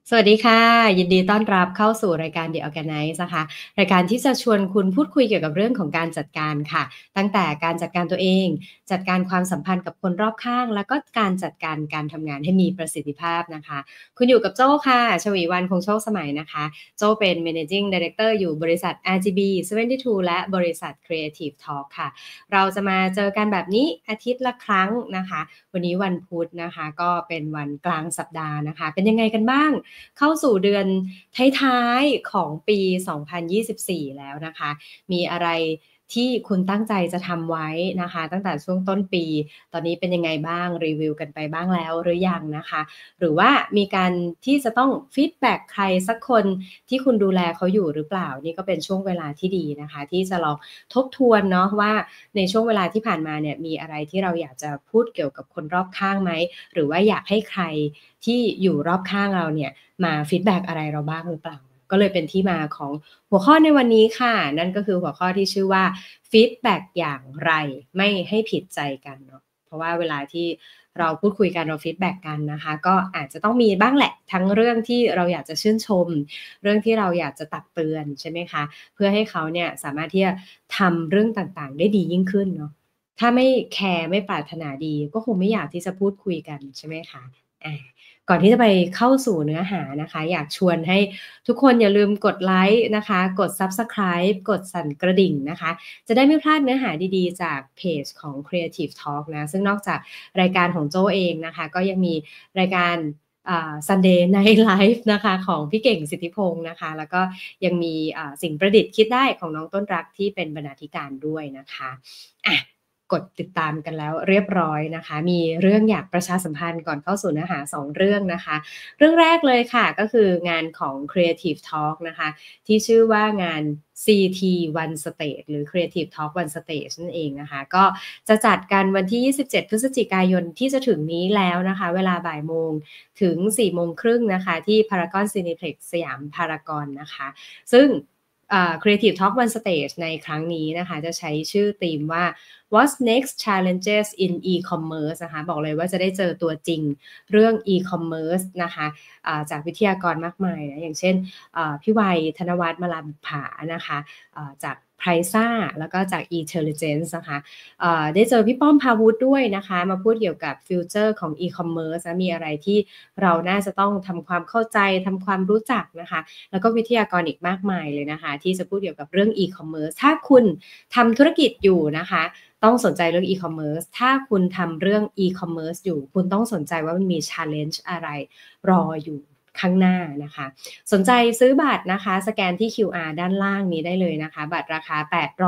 สวัสดีค่ะยินดีต้อนรับเข้าสู่รายการ The Organize นะคะรายการที่จะชวนคุณพูดคุยเกี่ยวกับเรื่องของการจัดการค่ะตั้งแต่การจัดการตัวเองจัดการความสัมพันธ์กับคนรอบข้างแล้วก็การจัดการการทำงานให้มีประสิทธิภาพนะคะคุณอยู่กับโจ้ค่ะชวีวรรณคงโชคสมัยนะคะโจ้เป็น Managing Director อยู่บริษัท RGB 72และบริษัท Creative Talk ค่ะเราจะมาเจอกันแบบนี้อาทิตย์ละครั้งนะคะวันนี้วันพุธนะคะก็เป็นวันกลางสัปดาห์นะคะเป็นยังไงกันบ้าง เข้าสู่เดือนท้ายๆของปี 2024 แล้วนะคะ มีอะไรที่คุณตั้งใจจะทำไว้นะคะตั้งแต่ช่วงต้นปี ตอนนี้เป็นยังไงบ้างรีวิวกันไปบ้างแล้วหรือยังนะคะ หรือว่ามีการที่จะต้องฟีดแบ็กใครสักคนที่คุณดูแลเขาอยู่หรือเปล่า นี่ก็เป็นช่วงเวลาที่ดีนะคะที่จะลองทบทวนเนาะว่าในช่วงเวลาที่ผ่านมาเนี่ยมีอะไรที่เราอยากจะพูดเกี่ยวกับคนรอบข้างไหม หรือว่าอยากให้ใครที่อยู่รอบข้างเราเนี่ยมาฟีดแบ็กอะไรเราบ้างหรือเปล่าก็เลยเป็นที่มาของหัวข้อในวันนี้ค่ะนั่นก็คือหัวข้อที่ชื่อว่าฟีดแบ็กอย่างไรไม่ให้ผิดใจกันเนาะเพราะว่าเวลาที่เราพูดคุยกันเราฟีดแบ็กกันนะคะก็อาจจะต้องมีบ้างแหละทั้งเรื่องที่เราอยากจะชื่นชมเรื่องที่เราอยากจะตักเตือนใช่ไหมคะเพื่อให้เขาเนี่ยสามารถที่จะทำเรื่องต่างๆได้ดียิ่งขึ้นเนาะ ถ้าไม่แคร์ไม่ปรารถนาดีก็คงไม่อยากที่จะพูดคุยกันใช่ไหมคะอาก่อนที่จะไปเข้าสู่เนื้อหานะคะอยากชวนให้ทุกคนอย่าลืมกดไลก์นะคะกด Subscribe กดสั่นกระดิ่งนะคะจะได้ไม่พลาดเนื้อหาดีๆจากเพจของ Creative Talk นะซึ่งนอกจากรายการของโจ้เองนะคะก็ยังมีรายการSunday Night Live นะคะของพี่เก่งสิทธิพงศ์นะคะแล้วก็ยังมีสิ่งประดิษฐ์คิดได้ของน้องต้นรักที่เป็นบรรณาธิการด้วยนะคะอะ กดติดตามกันแล้วเรียบร้อยนะคะมีเรื่องอยากประชาสัมพันธ์ก่อนเข้าสู่เนื้อหา2เรื่องนะคะเรื่องแรกเลยค่ะก็คืองานของ Creative Talk นะคะที่ชื่อว่างาน CT One Stage หรือ Creative Talk One Stage นั่นเองนะคะก็จะจัดกันวันที่27พฤศจิกายนที่จะถึงนี้แล้วนะคะเวลาบ่ายโมงถึง4โมงครึ่งนะคะที่ Paragon Cineplex สยามพารากอนนะคะซึ่งCreative Talk One Stage ในครั้งนี้นะคะจะใช้ชื่อธีมว่า What's Next Challenges in E-commerce นะคะบอกเลยว่าจะได้เจอตัวจริงเรื่อง E-commerce นะคะจากวิทยากรมากมายนะอย่างเช่นพี่วัยธนวัฒน์มาลาบุภานะคะจากไพรซ่าแล้วก็จาก Intelligence นะคะได้เจอพี่ป้อมพาวุฒิด้วยนะคะมาพูดเกี่ยวกับฟิวเจอร์ของ E-commerce นะมีอะไรที่เราน่าจะต้องทำความเข้าใจทำความรู้จักนะคะ แล้วก็วิทยากรอีกมากมายเลยนะคะที่จะพูดเกี่ยวกับเรื่อง e-commerce ถ้าคุณทำธุรกิจอยู่นะคะต้องสนใจเรื่อง e-commerce ถ้าคุณทำเรื่อง e-commerce อยู่คุณต้องสนใจว่ามันมี challenge อะไรรออยู่ข้างหน้านะคะสนใจซื้อบัตรนะคะสแกนที่ QR ด้านล่างนี้ได้เลยนะคะบัตรราคา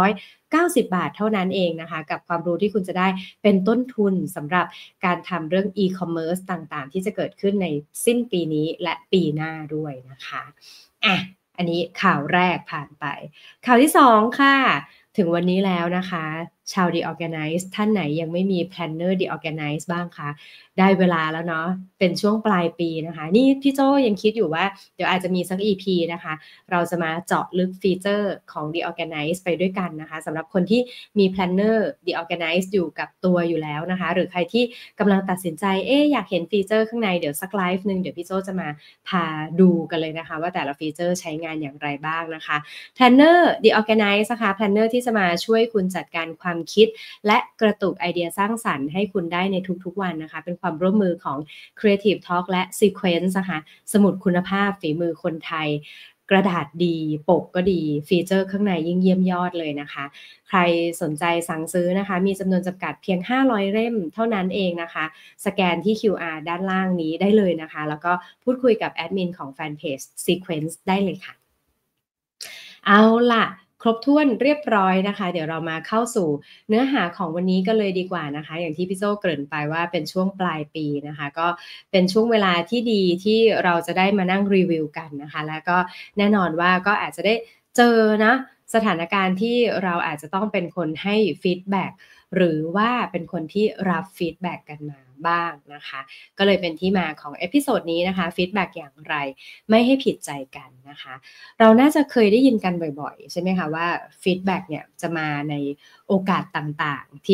890บาทเท่านั้นเองนะคะกับความรู้ที่คุณจะได้เป็นต้นทุนสำหรับการทำเรื่อง e-commerce ต่างๆที่จะเกิดขึ้นในสิ้นปีนี้และปีหน้าด้วยนะคะอ่ะอันนี้ข่าวแรกผ่านไปข่าวที่2ค่ะถึงวันนี้แล้วนะคะชาว The Organize ท่านไหนยังไม่มี Planner The Organize บ้างคะได้เวลาแล้วเนาะเป็นช่วงปลายปีนะคะนี่พี่โจ้ยังคิดอยู่ว่าเดี๋ยวอาจจะมีสัก EP นะคะเราจะมาเจาะลึกฟีเจอร์ของ The Organize ไปด้วยกันนะคะสำหรับคนที่มี Planner The Organize อยู่กับตัวอยู่แล้วนะคะหรือใครที่กำลังตัดสินใจอยากเห็นฟีเจอร์ข้างในเดี๋ยวสักไลฟ์หนึ่งเดี๋ยวพี่โจ้จะมาพาดูกันเลยนะคะว่าแต่ละฟีเจอร์ใช้งานอย่างไรบ้างนะคะ Planner The Organize นะคะ Planner ที่จะมาช่วยคุณจัดการความคิดและกระตุกไอเดียสร้างสรรค์ให้คุณได้ในทุกๆวันนะคะเป็นความร่วมมือของ Creative Talk และ Sequence นะคะสมุดคุณภาพฝีมือคนไทยกระดาษดีปกก็ดีฟีเจอร์ข้างในยิ่งเยี่ยมยอดเลยนะคะใครสนใจสั่งซื้อนะคะมีจำนวนจำกัดเพียง500เล่มเท่านั้นเองนะคะสแกนที่ QR ด้านล่างนี้ได้เลยนะคะแล้วก็พูดคุยกับแอดมินของแฟนเพจ Sequence ได้เลยค่ะ เอาล่ะครบถ้วนเรียบร้อยนะคะเดี๋ยวเรามาเข้าสู่เนื้อหาของวันนี้กันเลยดีกว่านะคะอย่างที่พี่โจ้เกริ่นไปว่าเป็นช่วงปลายปีนะคะก็เป็นช่วงเวลาที่ดีที่เราจะได้มานั่งรีวิวกันนะคะแล้วก็แน่นอนว่าก็อาจจะได้เจอนะสถานการณ์ที่เราอาจจะต้องเป็นคนให้ฟีดแบ็กหรือว่าเป็นคนที่รับฟีดแบ็กกันมาบ้างนะคะก็เลยเป็นที่มาของเอพิโซดนี้นะคะฟีดแบ็กอย่างไรไม่ให้ผิดใจกันนะคะ เราน่าจะเคยได้ยินกันบ่อยๆใช่ไหมคะว่าฟีดแบ็กเนี่ยจะมาในโอกาสต่างๆที่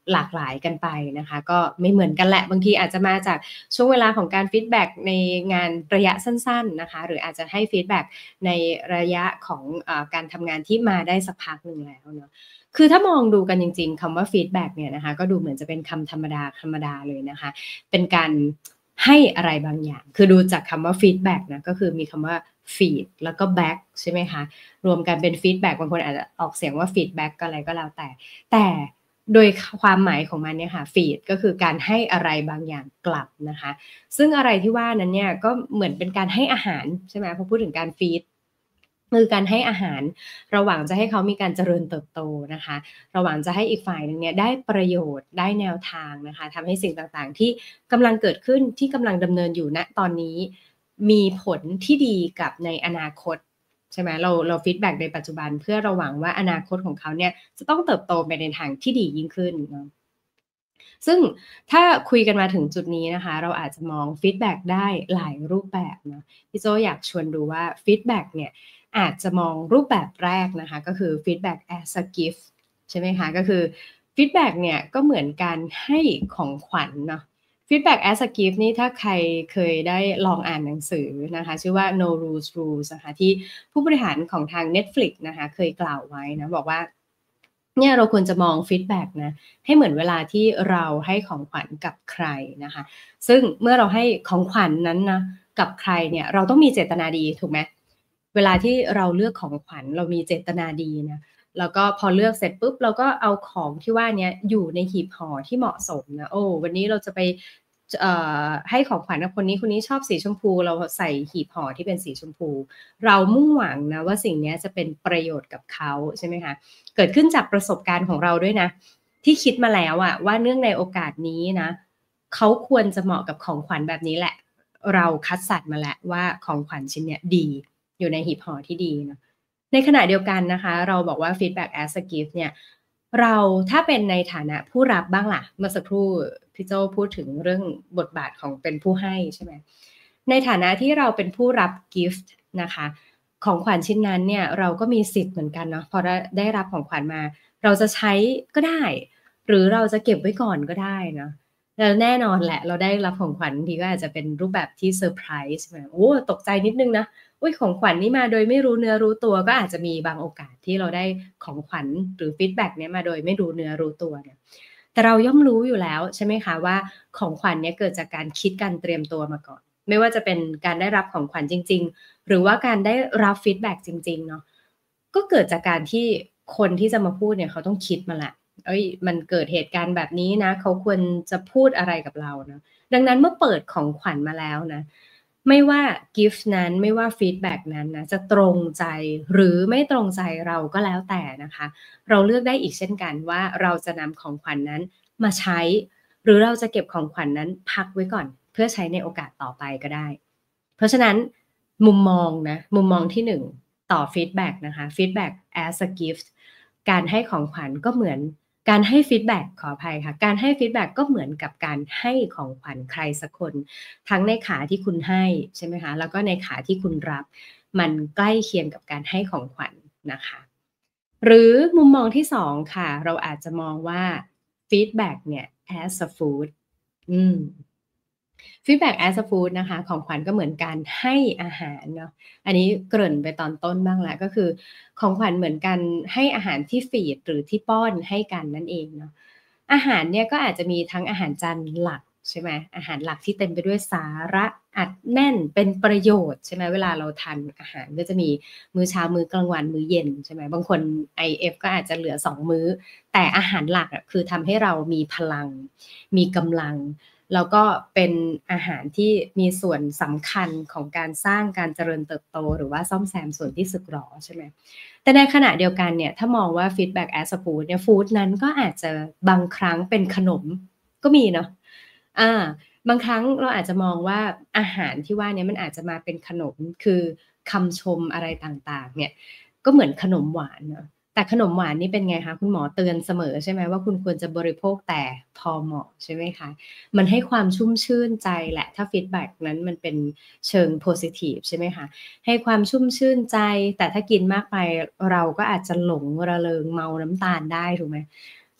หลากหลายกันไปนะคะก็ไม่เหมือนกันแหละบางทีอาจจะมาจากช่วงเวลาของการฟีดแบ็กในงานระยะสั้นๆนะคะหรืออาจจะให้ฟีดแบ็กในระยะของการทำงานที่มาได้สักพักหนึ่งแล้วเนาะคือถ้ามองดูกันจริงๆคำว่าฟีดแบ็กเนี่ยนะคะก็ดูเหมือนจะเป็นคำธรรมดาเลยนะคะเป็นการให้อะไรบางอย่างคือดูจากคำว่าฟีดแบ็กนะก็คือมีคำว่าฟีดแล้วก็แบ็กใช่ไหมคะรวมกันเป็นฟีดแบ็กบางคนอาจจะออกเสียงว่าฟีดแบ็กก็อะไรก็แล้วแต่โดยความหมายของมันเนี่ยค่ะฟีดก็คือการให้อะไรบางอย่างกลับนะคะซึ่งอะไรที่ว่านั้นเนี่ยก็เหมือนเป็นการให้อาหารใช่ไหมพอพูดถึงการฟีดคือการให้อาหารระหว่างจะให้เขามีการเจริญเติบโตนะคะระหว่างจะให้อีกฝ่ายหนึ่งเนี่ยได้ประโยชน์ได้แนวทางนะคะทำให้สิ่งต่างๆที่กำลังเกิดขึ้นที่กำลังดำเนินอยู่ณตอนนี้มีผลที่ดีกับในอนาคตใช่ไหมเราฟีดแบ็กในปัจจุบันเพื่อเราหวังว่าอนาคตของเขาเนี่ยจะต้องเติบโตไปในทางที่ดียิ่งขึ้นเนาะซึ่งถ้าคุยกันมาถึงจุดนี้นะคะเราอาจจะมองฟีดแบ็กได้หลายรูปแบบเนาะพี่โจอยากชวนดูว่าฟีดแบ็กเนี่ยอาจจะมองรูปแบบแรกนะคะก็คือฟีดแบ็ก as a gift ใช่ไหมคะก็คือฟีดแบ็กเนี่ยก็เหมือนการให้ของขวัญเนาะฟีดแบ็ก as a gift นี่ถ้าใครเคยได้ลองอ่านหนังสือนะคะชื่อว่า No Rules Rules นะคะที่ผู้บริหารของทาง Netflix นะคะเคยกล่าวไว้นะบอกว่าเนี่ยเราควรจะมองฟีดแบ็กนะให้เหมือนเวลาที่เราให้ของขวัญกับใครนะคะซึ่งเมื่อเราให้ของขวัญนั้นนะกับใครเนี่ยเราต้องมีเจตนาดีถูกไหมเวลาที่เราเลือกของขวัญเรามีเจตนาดีนะแล้วก็พอเลือกเสร็จปุ๊บเราก็เอาของที่ว่านี้อยู่ในหีบห่อที่เหมาะสมนะโอ้วันนี้เราจะไปให้ของขวัญกับคนนี้คนนี้ชอบสีชมพูเราใส่หีบห่อที่เป็นสีชมพูเรามุ่งหวังนะว่าสิ่งนี้จะเป็นประโยชน์กับเขาใช่ไหมคะเกิดขึ้นจากประสบการณ์ของเราด้วยนะที่คิดมาแล้วอะว่าเนื่องในโอกาสนี้นะเขาควรจะเหมาะกับของขวัญแบบนี้แหละเราคัดสรรมาแล้วว่าของขวัญชิ้นเนี้ยดีอยู่ในหีบห่อที่ดีเนาะในขณะเดียวกันนะคะเราบอกว่า feedback as a gift เนี่ยเราถ้าเป็นในฐานะผู้รับบ้างล่ะเมื่อสักครู่พี่โจ้พูดถึงเรื่องบทบาทของเป็นผู้ให้ใช่ไหมในฐานะที่เราเป็นผู้รับกิฟต์นะคะของขวัญชิ้นนั้นเนี่ยเราก็มีสิทธิ์เหมือนกันเนาะพอได้รับของขวัญมาเราจะใช้ก็ได้หรือเราจะเก็บไว้ก่อนก็ได้เนาะแล้วแน่นอนแหละเราได้รับของขวัญบางทีก็อาจจะเป็นรูปแบบที่เซอร์ไพรส์แบบโอ้ตกใจนิดนึงนะอุ๊ยของขวัญนี่มาโดยไม่รู้เนื้อรู้ตัวก็อาจจะมีบางโอกาสที่เราได้ของขวัญหรือฟีดแบ็กเนี้ยมาโดยไม่รู้เนื้อรู้ตัวเนี่ยแต่เราย่อมรู้อยู่แล้วใช่ไหมคะว่าของขวัญเนี้ยเกิดจากการคิดการเตรียมตัวมาก่อนไม่ว่าจะเป็นการได้รับของขวัญจริงๆหรือว่าการได้รับฟีดแบ็กจริงๆเนาะก็เกิดจากการที่คนที่จะมาพูดเนี่ยเขาต้องคิดมาแหละเอ้ยมันเกิดเหตุการณ์แบบนี้นะเขาควรจะพูดอะไรกับเราเนาะดังนั้นเมื่อเปิดของขวัญมาแล้วนะ ไม่ว่ากิฟต์นั้นไม่ว่าฟีดแบ็กนั้นนะจะตรงใจหรือไม่ตรงใจเราก็แล้วแต่นะคะเราเลือกได้อีกเช่นกันว่าเราจะนำของขวัญนั้นมาใช้หรือเราจะเก็บของขวัญนั้นพักไว้ก่อนเพื่อใช้ในโอกาสต่อไปก็ได้เพราะฉะนั้นมุมมองที่1ต่อฟีดแบ็กนะคะฟีดแบ็ก as a gift การให้ของขวัญก็เหมือนการให้ฟีดแบ็กขออภัยค่ะการให้ฟีดแบ็กก็เหมือนกับการให้ของขวัญใครสักคน ทั้งในขาที่คุณให้ใช่ไหมคะแล้วก็ในขาที่คุณรับมันใกล้เคียงกับการให้ของขวัญนะคะหรือมุมมองที่2ค่ะเราอาจจะมองว่าฟีดแบ็กเนี่ย as a food อืม feedback as a food นะคะของขวัญก็เหมือนการให้อาหารเนาะอันนี้เกริ่นไปตอนต้นบ้างแล้วก็คือของขวัญเหมือนกันให้อาหารที่ฟีดหรือที่ป้อนให้กันนั่นเองเนาะอาหารเนี่ยก็อาจจะมีทั้งอาหารจานหลักใช่ไหมอาหารหลักที่เต็มไปด้วยสาระอัดแน่นเป็นประโยชน์ใช่ไหมเวลาเราทานอาหารก็จะมีมื้อเช้ามื้อกลางวันมื้อเย็นใช่ไหมบางคน IF ก็อาจจะเหลือ2 มื้อแต่อาหารหลักคือทำให้เรามีพลังมีกำลัง แล้วก็เป็นอาหารที่มีส่วนสำคัญของการสร้างการเจริญเติบโตหรือว่าซ่อมแซมส่วนที่สึกหรอใช่ไหมแต่ในขณะเดียวกันเนี่ยถ้ามองว่า feedback as a food เนี่ยฟู้ดนั้นก็อาจจะบางครั้งเป็นขนมก็มีเนาะอาบางครั้งเราอาจจะมองว่าอาหารที่ว่าเนี้ยมันอาจจะมาเป็นขนมคือคำชมอะไรต่างๆเนี่ยก็เหมือนขนมหวานเนาะ แต่ขนมหวานนี่เป็นไงคะคุณหมอเตือนเสมอใช่ไหมว่าคุณควรจะบริโภคแต่พอเหมาะใช่ไหมคะมันให้ความชุ่มชื่นใจแหละถ้าฟีดแบ็กนั้นมันเป็นเชิงโพซิทิฟใช่ไหมคะให้ความชุ่มชื่นใจแต่ถ้ากินมากไปเราก็อาจจะหลงระเริงเมาน้ำตาลได้ถูกไหม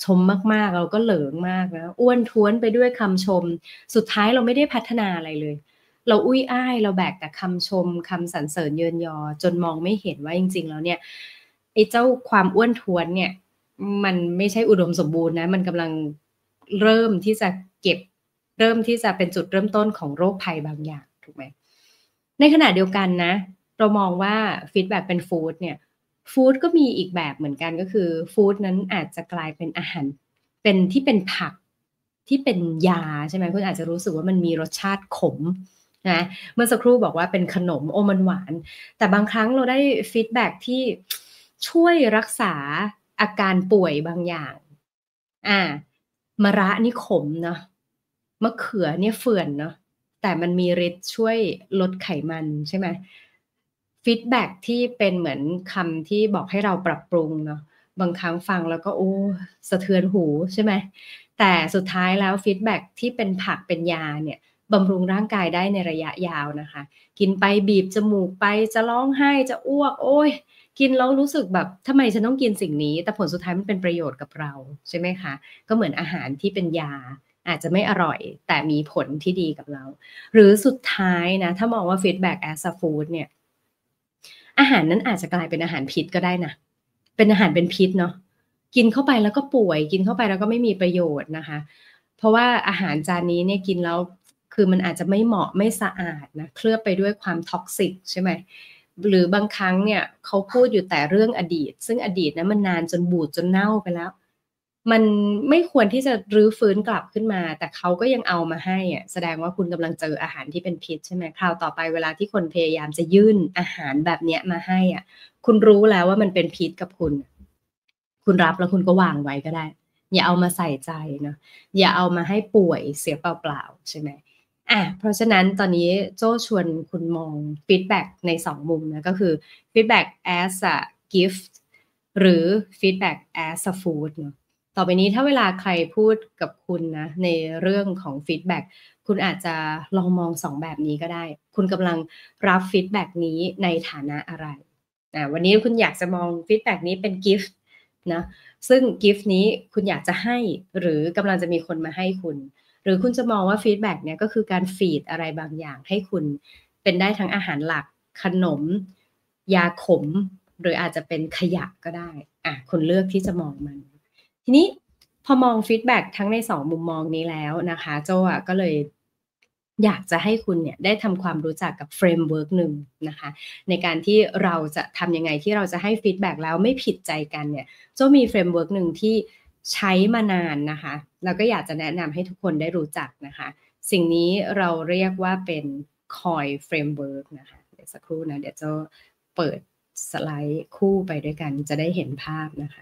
ชมมากๆเราก็เหลิงมากนะอ้วนท้วนไปด้วยคำชมสุดท้ายเราไม่ได้พัฒนาอะไรเลยเราอุ้ยอ้ายเราแบกแต่คำชมคำสรรเสริญเยินยอจนมองไม่เห็นว่าจริงๆแล้วเนี่ยไอ้เจ้าความอ้วนท้วนเนี่ยมันไม่ใช่อุดมสมบูรณ์นะมันกำลังเริ่มที่จะเก็บเริ่มที่จะเป็นจุดเริ่มต้นของโรคภัยบางอย่างถูกไหมในขณะเดียวกันนะเรามองว่าฟีดแบ็กเป็นฟู้ดเนี่ย ฟู้ดก็มีอีกแบบเหมือนกันก็คือฟู้ดนั้นอาจจะกลายเป็นอาหารเป็นที่เป็นผักที่เป็นยาใช่ไหมคุณอาจจะรู้สึกว่ามันมีรสชาติขมนะเมื่อสักครู่บอกว่าเป็นขนมโอ้มันหวานแต่บางครั้งเราได้ฟีดแบ็กที่ช่วยรักษาอาการป่วยบางอย่างอ่ามะระนี่ขมเนาะมะเขือเนี่ยเฝื่อนเนาะแต่มันมีฤทธิ์ช่วยลดไขมันใช่ไหม ฟีดแบ็กที่เป็นเหมือนคำที่บอกให้เราปรับปรุงเนาะบางครั้งฟังแล้วก็โอ้สะเทือนหูใช่ไหมแต่สุดท้ายแล้วฟีดแบ็กที่เป็นผักเป็นยาเนี่ยบำรุงร่างกายได้ในระยะยาวนะคะกินไปบีบจมูกไปจะร้องไห้จะอ้วกโอ๊ยกินแล้วรู้สึกแบบทำไมฉันต้องกินสิ่งนี้แต่ผลสุดท้ายมันเป็นประโยชน์กับเราใช่ไหมคะก็เหมือนอาหารที่เป็นยาอาจจะไม่อร่อยแต่มีผลที่ดีกับเราหรือสุดท้ายนะถ้ามองว่าฟีดแบ็ก as a food เนี่ย อาหารนั้นอาจจะกลายเป็นอาหารพิษก็ได้นะเป็นอาหารเป็นพิษเนาะกินเข้าไปแล้วก็ป่วยกินเข้าไปแล้วก็ไม่มีประโยชน์นะคะเพราะว่าอาหารจานนี้เนี่ยกินแล้วคือมันอาจจะไม่เหมาะไม่สะอาดนะเคลือบไปด้วยความท็อกซิกใช่ไหมหรือบางครั้งเนี่ยเขาพูดอยู่แต่เรื่องอดีตซึ่งอดีตนั้นมันนานจนบูดจนเน่าไปแล้ว มันไม่ควรที่จะรื้อฟื้นกลับขึ้นมาแต่เขาก็ยังเอามาให้อะแสดงว่าคุณกำลังเจออาหารที่เป็นพิษใช่ไหมคราวต่อไปเวลาที่คนพยายามจะยื่นอาหารแบบเนี้ยมาให้อะคุณรู้แล้วว่ามันเป็นพิษกับคุณคุณรับแล้วคุณก็วางไว้ก็ได้อย่าเอามาใส่ใจเนาะอย่าเอามาให้ป่วยเสียเปล่าๆใช่ไหมเพราะฉะนั้นตอนนี้โจ้ชวนคุณมองฟีดแบ็กใน2มุมนะก็คือฟีดแบ็ก as a gift หรือฟีดแบ็ก as a food เนาะ ต่อไปนี้ถ้าเวลาใครพูดกับคุณนะในเรื่องของฟีดแบ็กคุณอาจจะลองมอง2แบบนี้ก็ได้คุณกำลังรับฟีดแบ็กนี้ในฐานะอะไรวันนี้คุณอยากจะมองฟีดแบ็กนี้เป็นกิฟต์นะซึ่งกิฟต์นี้คุณอยากจะให้หรือกำลังจะมีคนมาให้คุณหรือคุณจะมองว่าฟีดแบ็กเนี่ยก็คือการฟีดอะไรบางอย่างให้คุณเป็นได้ทั้งอาหารหลักขนมยาขมหรืออาจจะเป็นขยะก็ได้คุณเลือกที่จะมองมัน ทีนี้พอมองฟีดแบ็กทั้งใน2มุมมองนี้แล้วนะคะโจ้ก็เลยอยากจะให้คุณเนี่ยได้ทำความรู้จักกับเฟรมเวิร์กหนึ่งนะคะในการที่เราจะทำยังไงที่เราจะให้ฟีดแบ็กแล้วไม่ผิดใจกันเนี่ยโจ้มีเฟรมเวิร์กหนึ่งที่ใช้มานานนะคะแล้วก็อยากจะแนะนำให้ทุกคนได้รู้จักนะคะสิ่งนี้เราเรียกว่าเป็น COI Framework นะคะเดี๋ยวสักครู่นะเดี๋ยวโจ้เปิดสไลด์คู่ไปด้วยกันจะได้เห็นภาพนะคะ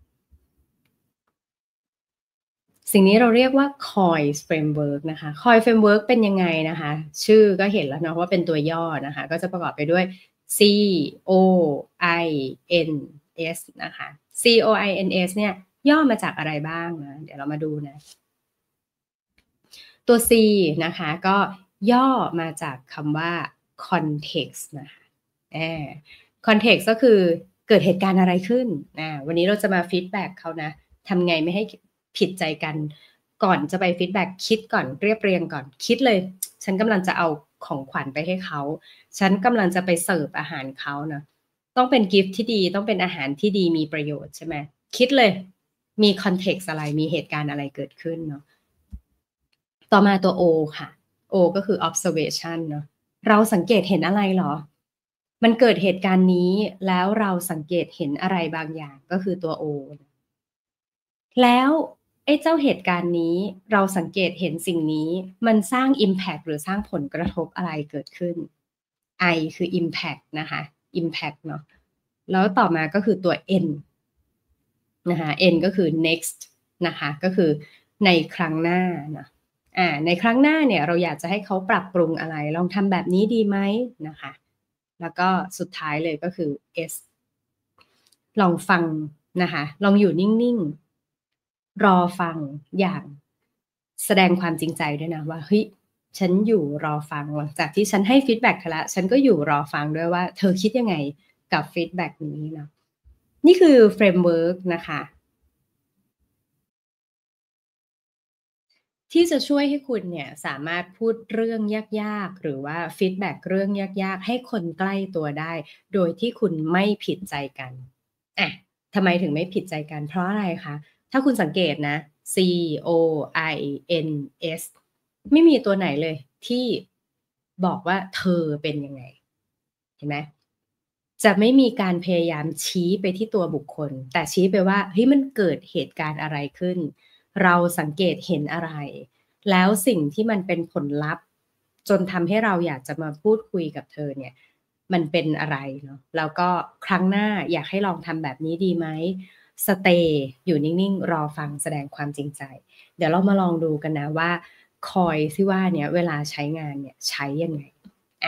สิ่งนี้เราเรียกว่า COIS Framework นะคะ COIS Framework เป็นยังไงนะคะชื่อก็เห็นแล้วเนาะว่าเป็นตัวย่อนะคะก็จะประกอบไปด้วย C O I N S นะคะ C O I N S เนี่ยย่อมาจากอะไรบ้างนะเดี๋ยวเรามาดูนะตัว C นะคะก็ย่อมาจากคำว่า context นะคะอา context ก็คือเกิดเหตุการณ์อะไรขึ้นวันนี้เราจะมาฟีดแบ็กเขานะทำไงไม่ให้ผิดใจกันก่อนจะไปฟีดแบ็กคิดก่อนเรียบเรียงก่อนคิดเลยฉันกำลังจะเอาของขวัญไปให้เขาฉันกำลังจะไปเสิร์ฟอาหารเขานะต้องเป็นกิฟต์ที่ดีต้องเป็นอาหารที่ดีมีประโยชน์ใช่ไหมคิดเลยมีคอนเท็กซ์อะไรมีเหตุการณ์อะไรเกิดขึ้นเนาะ ต่อมาตัว O ค่ะ O ก็คือ observation เนาะเราสังเกตเห็นอะไรเหรอมันเกิดเหตุการณ์นี้แล้วเราสังเกตเห็นอะไรบางอย่างก็คือตัว O แล้วไอ้เจ้าเหตุการณ์นี้เราสังเกตเห็นสิ่งนี้มันสร้าง impact หรือสร้างผลกระทบอะไรเกิดขึ้น I คือ impact นะคะ impact เนาะแล้วต่อมาก็คือตัว N นะคะ N ก็คือ next นะคะก็คือในครั้งหน้านะในครั้งหน้าเนี่ยเราอยากจะให้เขาปรับปรุงอะไรลองทำแบบนี้ดีไหมนะคะแล้วก็สุดท้ายเลยก็คือ S ลองฟังนะคะลองอยู่นิ่งๆรอฟังอย่างแสดงความจริงใจด้วยนะว่าเฮ้ยฉันอยู่รอฟังหลังจากที่ฉันให้ฟีดแบ็กเธอแล้วฉันก็อยู่รอฟังด้วยว่าเธอคิดยังไงกับฟีดแบ็กนี้เนาะนี่คือเฟรมเวิร์กนะคะที่จะช่วยให้คุณเนี่ยสามารถพูดเรื่องยากๆหรือว่าฟีดแบ็กเรื่องยากๆให้คนใกล้ตัวได้โดยที่คุณไม่ผิดใจกันอะทำไมถึงไม่ผิดใจกันเพราะอะไรคะถ้าคุณสังเกตนะ COINS ไม่มีตัวไหนเลยที่บอกว่าเธอเป็นยังไงเห็นไหมจะไม่มีการพยายามชี้ไปที่ตัวบุคคลแต่ชี้ไปว่าเฮ้ยมันเกิดเหตุการณ์อะไรขึ้นเราสังเกตเห็นอะไร แล้วสิ่งที่มันเป็นผลลัพธ์จนทำให้เราอยากจะมาพูดคุยกับเธอเนี่ยมันเป็นอะไรเนาะแล้วก็ครั้งหน้าอยากให้ลองทำแบบนี้ดีไหมสเตย์อยู่นิ่งๆรอฟังแสดงความจริงใจเดี๋ยวเรามาลองดูกันนะว่าคอยที่ว่าเนี้ยเวลาใช้งานเนี่ยใช้ยังไงอา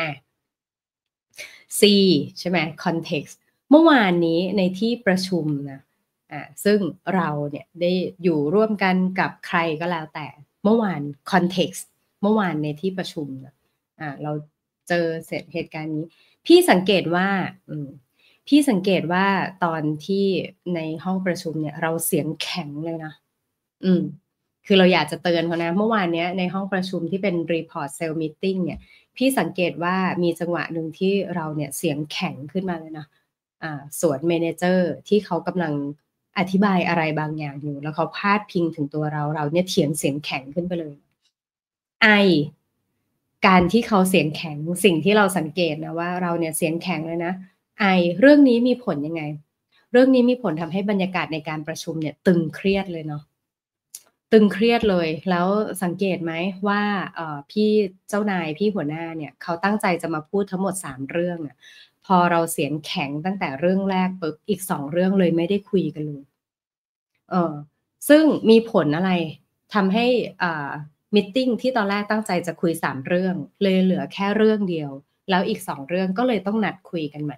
C ใช่ไหม context เมื่อวานนี้ในที่ประชุมนะซึ่งเราเนี่ยได้อยู่ร่วมกันกับใครก็แล้วแต่เมื่อวาน context เมื่อวานในที่ประชุมนะเราเจอเสร็จเหตุการณ์นี้พี่สังเกตว่าพี่สังเกตว่าตอนที่ในห้องประชุมเนี่ยเราเสียงแข็งเลยนะอืมคือเราอยากจะเตือนเขานะเมื่อวานเนี้ยในห้องประชุมที่เป็น report sale meeting เนี่ย พี่สังเกตว่ามีจังหวะหนึ่งที่เราเนี่ยเสียงแข็งขึ้นมาเลยนะสวนเมเนเจอร์ที่เขากำลังอธิบายอะไรบางอย่างอยู่แล้วเขาพาดพิงถึงตัวเราเราเนี่ยเถียงเสียงแข็งขึ้นไปเลยไอการที่เขาเสียงแข็งสิ่งที่เราสังเกตนะว่าเราเนี่ยเสียงแข็งเลยนะไอเรื่องนี้มีผลยังไงเรื่องนี้มีผลทำให้บรรยากาศในการประชุมเนี่ยตึงเครียดเลยเนาะ ตึงเครียดเลยแล้วสังเกตไหมว่าพี่เจ้านายพี่หัวหน้าเนี่ยเขาตั้งใจจะมาพูดทั้งหมด3เรื่องอะพอเราเสียงแข็งตั้งแต่เรื่องแรกปุ๊บอีก2เรื่องเลยไม่ได้คุยกันเลยเออซึ่งมีผลอะไรทำให้มีตติงที่ตอนแรกตั้งใจจะคุย3เรื่องเลยเหลือแค่เรื่องเดียวแล้วอีก2เรื่องก็เลยต้องนัดคุยกันใหม่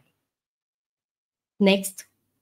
next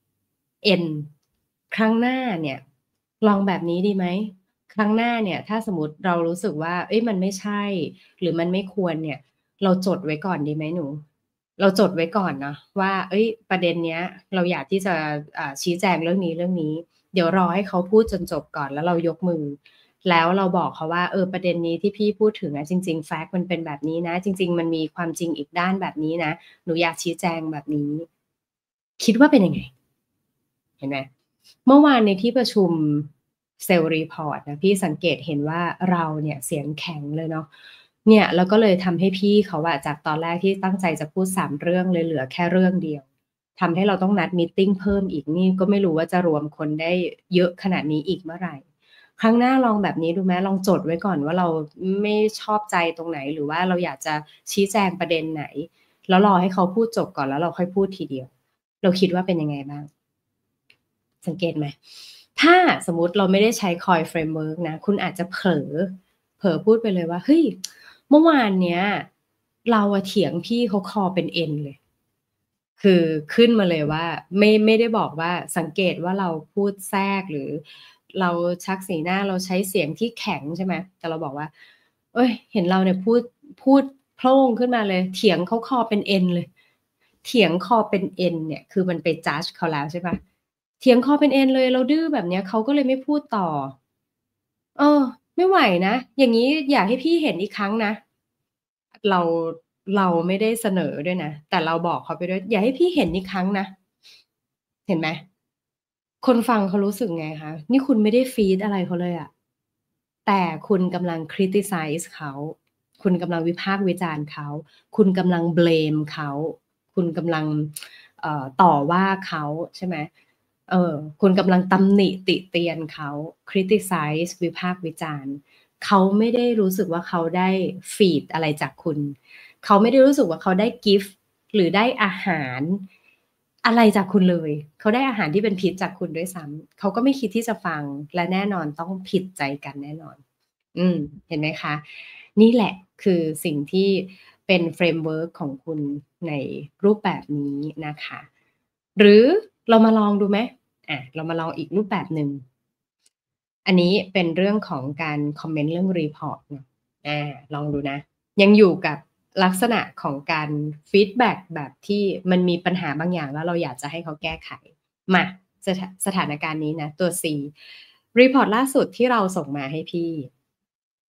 N ครั้งหน้าเนี่ยลองแบบนี้ดีไหมครั้งหน้าเนี่ยถ้าสมมุติเรารู้สึกว่าเฮ้ยมันไม่ใช่หรือมันไม่ควรเนี่ยเราจดไว้ก่อนดีไหมหนูเราจดไว้ก่อนเนาะว่าเฮ้ยประเด็นเนี้ยเราอยากที่จะชี้แจงเรื่องนี้ๆเดี๋ยวรอให้เขาพูดจนจบก่อนแล้วเรายกมือแล้วเราบอกเขาว่าประเด็นนี้ที่พี่พูดถึงอะจริงๆแฟกต์มันเป็นแบบนี้นะจริงๆมันมีความจริงอีกด้านแบบนี้นะหนูอยากชี้แจงแบบนี้คิดว่าเป็นยังไง เห็นไหมเมื่อวานในที่ประชุมเซลล์รีพอร์ตนะพี่สังเกตเห็นว่าเราเนี่ยเสียงแข็งเลยเนาะเนี่ยแล้วก็เลยทำให้พี่เขาอะจากตอนแรกที่ตั้งใจจะพูด3เรื่องเลยเหลือแค่เรื่องเดียวทำให้เราต้องนัดมีตติงเพิ่มอีกนี่ก็ไม่รู้ว่าจะรวมคนได้เยอะขนาดนี้อีกเมื่อไหร่ครั้งหน้าลองแบบนี้ดูไหมลองจดไว้ก่อนว่าเราไม่ชอบใจตรงไหนหรือว่าเราอยากจะชี้แจงประเด็นไหนแล้วรอให้เขาพูดจบก่อนแล้วเราค่อยพูดทีเดียวเราคิดว่าเป็นยังไงบ้าง สังเกตไหม ถ้าสมมุติเราไม่ได้ใช้ COIL framework นะ คุณอาจจะเผลอพูดไปเลยว่า เฮ้ย เมื่อวานเนี้ยเราอะเถียงพี่เขาคอเป็นเอ็นเลย คือขึ้นมาเลยว่าไม่ได้บอกว่าสังเกตว่าเราพูดแทรกหรือเราชักสีหน้าเราใช้เสียงที่แข็งใช่ไหมแต่เราบอกว่าเอ้ยเห็นเราเนี่ยพูดโพล่งขึ้นมาเลยเถียงเขาคอเป็นเอ็นเลยเถียงคอเป็นเอ็นเนี่ยคือมันไปจัดจ์เขาแล้วใช่เปล่าเถียงคอเป็นเอ็นเลยเราดื้อแบบเนี้ยเขาก็เลยไม่พูดต่อเออไม่ไหวนะอย่างงี้อย่าให้พี่เห็นอีกครั้งนะ เราเราไม่ได้เสนอด้วยนะแต่เราบอกเขาไปด้วยอย่าให้พี่เห็นอีกครั้งนะเห็นไหมคนฟังเขารู้สึกไงคะนี่คุณไม่ได้ฟีดอะไรเขาเลยอะแต่คุณกำลัง criticize เขาคุณกำลังวิพากษ์วิจารณ์เขาคุณกำลัง blame เขาคุณกำลังต่อว่าเขาใช่ไหมคุณกำลังตำหนิติเตียนเขา criticize วิพากษ์วิจารณ์ เขาไม่ได้รู้สึกว่าเขาได้ฟีดอะไรจากคุณ เขาไม่ได้รู้สึกว่าเขาได้กิฟต์หรือได้อาหารอะไรจากคุณเลย เขาได้อาหารที่เป็นพิษจากคุณด้วยซ้ำ เขาก็ไม่คิดที่จะฟังและแน่นอนต้องผิดใจกันแน่นอน เห็นไหมคะ นี่แหละคือสิ่งที่เป็นเฟรมเวิร์กของคุณในรูปแบบนี้นะคะ หรือเรามาลองดูไหมเรามาลองอีกรูปแบบหนึ่ง อันนี้เป็นเรื่องของการคอมเมนต์เรื่อง report เนาะลองดูนะ ยังอยู่กับลักษณะของการฟีดแบ็กแบบที่มันมีปัญหาบางอย่างแล้วเราอยากจะให้เขาแก้ไข มาสถานการณ์นี้นะตัว C report ล่าสุดที่เราส่งมาให้พี่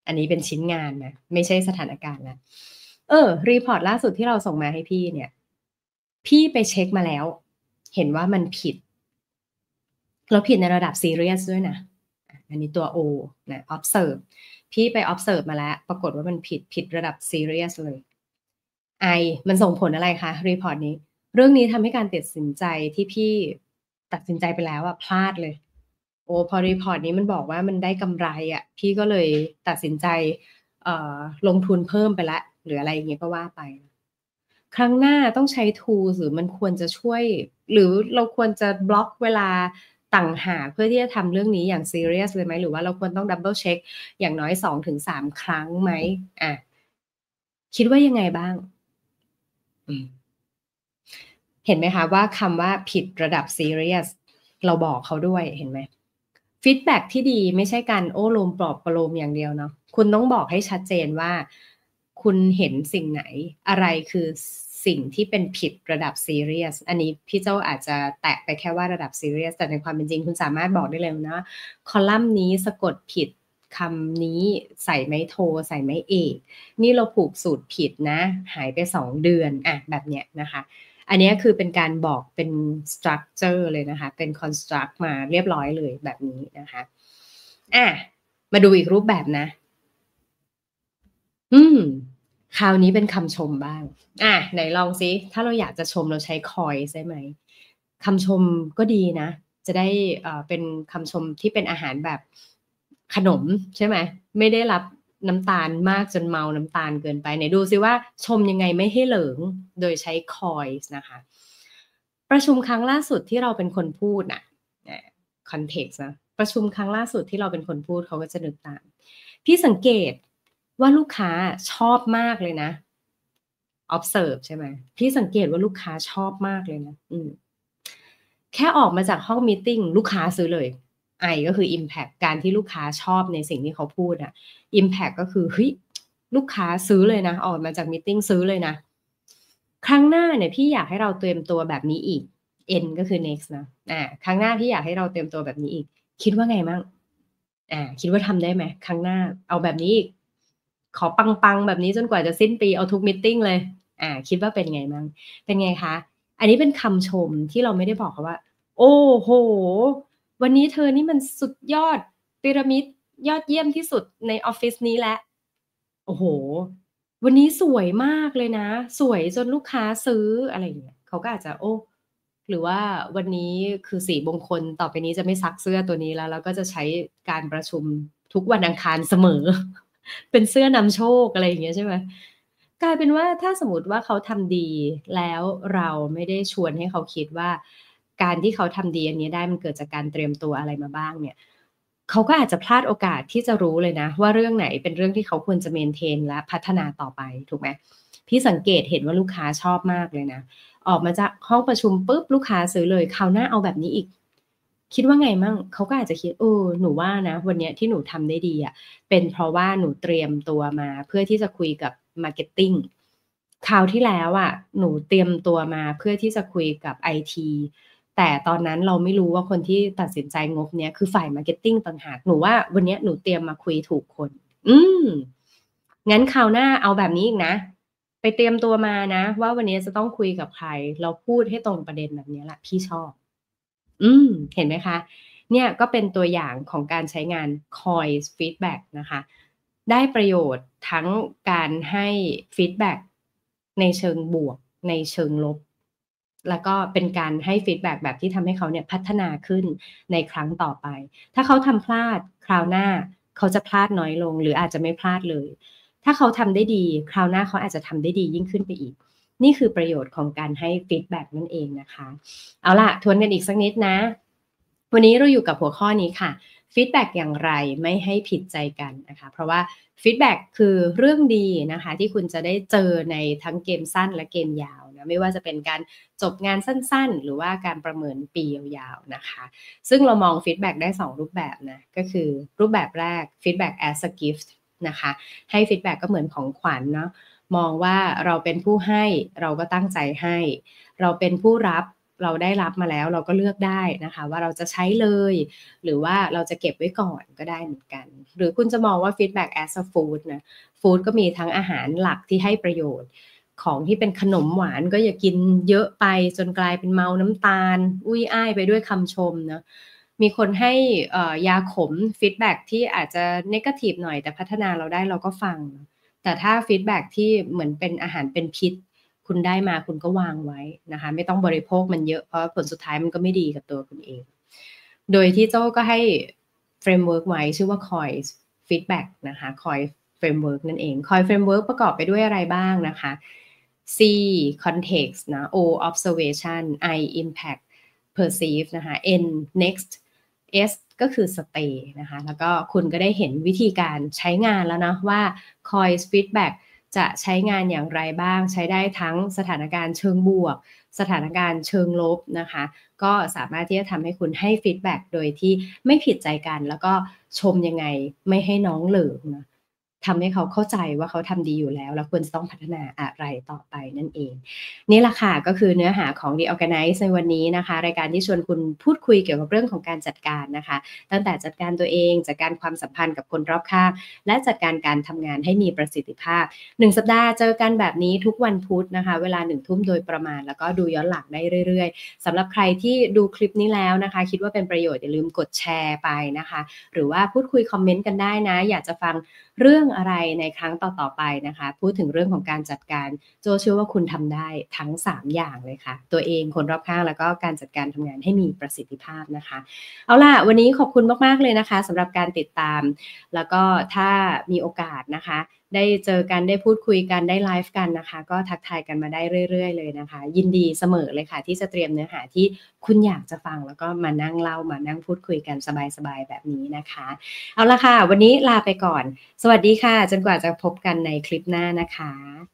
อันนี้เป็นชิ้นงานนะไม่ใช่สถานการณ์นะรีพอร์ตล่าสุดที่เราส่งมาให้พี่เนี่ยพี่ไปเช็คมาแล้วเห็นว่ามันผิดแล้วผิดในระดับ serious ด้วยนะอันนี้ตัว O นะ observe พี่ไป observe มาแล้วปรากฏว่ามันผิดระดับ serious เลย I มันส่งผลอะไรคะรีพอร์ตนี้เรื่องนี้ทำให้การตัดสินใจที่พี่ตัดสินใจไปแล้วอะพลาดเลยพอรีพอร์ตนี้มันบอกว่ามันได้กำไรอะพี่ก็เลยตัดสินใจลงทุนเพิ่มไปแล้วหรืออะไรอย่างเงี้ยก็ว่าไปครั้งหน้าต้องใช้ tools หรือมันควรจะช่วยหรือเราควรจะบล็อกเวลาต่างหากเพื่อที่จะทำเรื่องนี้อย่างซีเรียสเลยไหมหรือว่าเราควรต้อง double check อย่างน้อย 2-3 ครั้งไหมคิดว่ายังไงบ้างเห็นไหมคะว่าคำว่าผิดระดับ serious เราบอกเขาด้วยเห็นไหมฟีดแบ็กที่ดีไม่ใช่การโอ้โลมปลอบประโลมอย่างเดียวเนาะคุณต้องบอกให้ชัดเจนว่าคุณเห็นสิ่งไหนอะไรคือสิ่งที่เป็นผิดระดับ serious อันนี้พี่เจ้าอาจจะแตะไปแค่ว่าระดับ serious แต่ในความเป็นจริงคุณสามารถบอกได้เลยนะคอลัมน์นี้สะกดผิดคำนี้ใส่ไม้โทใส่ไม้เอกนี่เราผูกสูตรผิดนะหายไป2 เดือนแบบเนี้ยนะคะอันนี้คือเป็นการบอกเป็น structure เลยนะคะเป็น construct มาเรียบร้อยเลยแบบนี้นะคะมาดูอีกรูปแบบนะคราวนี้เป็นคำชมบ้างไหนลองซิถ้าเราอยากจะชมเราใช้ COIS ใช่ไหมคำชมก็ดีนะจะได้เป็นคำชมที่เป็นอาหารแบบขนมใช่ไหมไม่ได้รับน้ำตาลมากจนเมาน้ำตาลเกินไปไหนดูซิว่าชมยังไงไม่ให้เหลิงโดยใช้ COIS นะคะประชุมครั้งล่าสุดที่เราเป็นคนพูดน่ะคอนเท็กซ์นะประชุมครั้งล่าสุดที่เราเป็นคนพูดเขาก็จะนึกตามพี่สังเกตว่าลูกค้าชอบมากเลยนะ observe ใช่ไหมพี่สังเกตว่าลูกค้าชอบมากเลยนะแค่ออกมาจากห้องมีตติ้งลูกค้าซื้อเลยก็คือ impact การที่ลูกค้าชอบในสิ่งที่เขาพูดimpact ก็คือเฮ้ยลูกค้าซื้อเลยนะออกมาจากมีตติ้งซื้อเลยนะครั้งหน้าเนี่ยพี่อยากให้เราเตรียมตัวแบบนี้อีก N ก็คือ next นะครั้งหน้าพี่อยากให้เราเตรียมตัวแบบนี้อีกคิดว่าไงมั่งคิดว่าทำได้ไหมครั้งหน้าเอาแบบนี้อีกขอปังๆแบบนี้จนกว่าจะสิ้นปีเอาทุกมีตติ้งเลยคิดว่าเป็นไงมั่งเป็นไงคะอันนี้เป็นคำชมที่เราไม่ได้บอกเขาว่าโอ้โฮวันนี้เธอนี่มันสุดยอดพีระมิดยอดเยี่ยมที่สุดในออฟฟิศนี้แล้วโอ้โฮวันนี้สวยมากเลยนะสวยจนลูกค้าซื้ออะไรอย่างเงี้ยเขาก็อาจจะโอ้หรือว่าวันนี้คือสีมงคลต่อไปนี้จะไม่ซักเสื้อตัวนี้แล้วก็จะใช้การประชุมทุกวันอังคารเสมอเป็นเสื้อนำโชคอะไรอย่างเงี้ยใช่ไหมกลายเป็นว่าถ้าสมมุติว่าเขาทำดีแล้วเราไม่ได้ชวนให้เขาคิดว่าการที่เขาทำดีอันนี้ได้มันเกิดจากการเตรียมตัวอะไรมาบ้างเนี่ยเขาก็อาจจะพลาดโอกาสที่จะรู้เลยนะว่าเรื่องไหนเป็นเรื่องที่เขาควรจะ maintain และพัฒนาต่อไปถูกไหมพี่สังเกตเห็นว่าลูกค้าชอบมากเลยนะออกมาจากห้องประชุมปุ๊บลูกค้าซื้อเลยคราวหน้าเอาแบบนี้อีกคิดว่าไงมั่งเขาก็อาจจะคิดหนูว่านะวันเนี้ยที่หนูทำได้ดีอะเป็นเพราะว่าหนูเตรียมตัวมาเพื่อที่จะคุยกับ marketing คราวที่แล้วอะหนูเตรียมตัวมาเพื่อที่จะคุยกับไอทีแต่ตอนนั้นเราไม่รู้ว่าคนที่ตัดสินใจงบเนี้ยคือฝ่าย marketing ต่างหากหนูว่าวันเนี้ยหนูเตรียมมาคุยถูกคนมงั้นคราวหน้าเอาแบบนี้อีกนะไปเตรียมตัวมานะว่าวันนี้จะต้องคุยกับใครเราพูดให้ตรงประเด็นแบบนี้แหละพี่ชอบเห็นไหมคะเนี่ยก็เป็นตัวอย่างของการใช้งาน COIS feedback นะคะได้ประโยชน์ทั้งการให้ฟีดแบ็กในเชิงบวกในเชิงลบแล้วก็เป็นการให้ฟีดแบ็กแบบที่ทำให้เขาเนี่ยพัฒนาขึ้นในครั้งต่อไปถ้าเขาทำพลาดคราวหน้าเขาจะพลาดน้อยลงหรืออาจจะไม่พลาดเลยถ้าเขาทำได้ดีคราวหน้าเขาอาจจะทำได้ดียิ่งขึ้นไปอีกนี่คือประโยชน์ของการให้ฟีดแบ็กนั่นเองนะคะเอาล่ะทวนกันอีกสักนิดนะวันนี้เราอยู่กับหัวข้อนี้ค่ะฟีดแบ็กอย่างไรไม่ให้ผิดใจกันนะคะเพราะว่าฟีดแบ็กคือเรื่องดีนะคะที่คุณจะได้เจอในทั้งเกมสั้นและเกมยาวนะไม่ว่าจะเป็นการจบงานสั้นๆหรือว่าการประเมินปียาวๆนะคะซึ่งเรามองฟีดแบ็กได้2รูปแบบนะก็คือรูปแบบแรก feedback as a gift นะคะให้ฟีดแบ็กก็เหมือนของขวัญเนาะมองว่าเราเป็นผู้ให้เราก็ตั้งใจให้เราเป็นผู้รับเราได้รับมาแล้วเราก็เลือกได้นะคะว่าเราจะใช้เลยหรือว่าเราจะเก็บไว้ก่อนก็ได้เหมือนกันหรือคุณจะมองว่า feedback as a food นะฟู้ดก็มีทั้งอาหารหลักที่ให้ประโยชน์ของที่เป็นขนมหวานก็อย่ากินเยอะไปจนกลายเป็นเมาน้ำตาลอุ้ยอ้ายไปด้วยคำชมเนาะมีคนให้ยาขมฟีดแบ็กที่อาจจะเนกาทีฟหน่อยแต่พัฒนาเราได้เราก็ฟังแต่ถ้าฟีดแบ็กที่เหมือนเป็นอาหารเป็นพิษคุณได้มาคุณก็วางไว้นะคะไม่ต้องบริโภคมันเยอะเพราะผลสุดท้ายมันก็ไม่ดีกับตัวคุณเองโดยที่โจ้ก็ให้เฟรมเวิร์กไว้ชื่อว่า COIS Feedback นะคะ COIS Framework นั่นเอง COIS Framework ประกอบไปด้วยอะไรบ้างนะคะ C context นะ O observation I impact perceive นะคะ N next S ก็คือ stay นะคะแล้วก็คุณก็ได้เห็นวิธีการใช้งานแล้วนะว่า COIS Feedback จะใช้งานอย่างไรบ้างใช้ได้ทั้งสถานการณ์เชิงบวกสถานการณ์เชิงลบนะคะก็สามารถที่จะทำให้คุณให้ฟีดแบ็กโดยที่ไม่ผิดใจกันแล้วก็ชมยังไงไม่ให้น้องเหลิงนะทำให้เขาเข้าใจว่าเขาทำดีอยู่แล้วแล้วควรจะต้องพัฒนาอะไรต่อไปนั่นเองนี่แหละค่ะก็คือเนื้อหาของ The Organize ในวันนี้นะคะรายการที่ชวนคุณพูดคุยเกี่ยวกับเรื่องของการจัดการนะคะตั้งแต่จัดการตัวเองจัดการความสัมพันธ์กับคนรอบข้างและจัดการการทำงานให้มีประสิทธิภาพ1สัปดาห์เจอกันแบบนี้ทุกวันพุธนะคะเวลา1ทุ่มโดยประมาณแล้วก็ดูย้อนหลังได้เรื่อยๆสำหรับใครที่ดูคลิปนี้แล้วนะคะคิดว่าเป็นประโยชน์อย่าลืมกดแชร์ไปนะคะหรือว่าพูดคุยคอมเมนต์กันได้นะอยากจะฟังเรื่องอะไรในครั้งต่อๆไปนะคะพูดถึงเรื่องของการจัดการโจเชื่อว่าคุณทำได้ทั้ง3อย่างเลยค่ะตัวเองคนรอบข้างแล้วก็การจัดการทำงานให้มีประสิทธิภาพนะคะเอาล่ะวันนี้ขอบคุณมากๆเลยนะคะสำหรับการติดตามแล้วก็ถ้ามีโอกาสนะคะได้เจอกันได้พูดคุยกันได้ไลฟ์กันนะคะก็ทักทายกันมาได้เรื่อยๆเลยนะคะยินดีเสมอเลยค่ะที่จะเตรียมเนื้อหาที่คุณอยากจะฟังแล้วก็มานั่งเล่ามานั่งพูดคุยกันสบายๆแบบนี้นะคะเอาล่ะค่ะวันนี้ลาไปก่อนสวัสดีค่ะจนกว่าจะพบกันในคลิปหน้านะคะ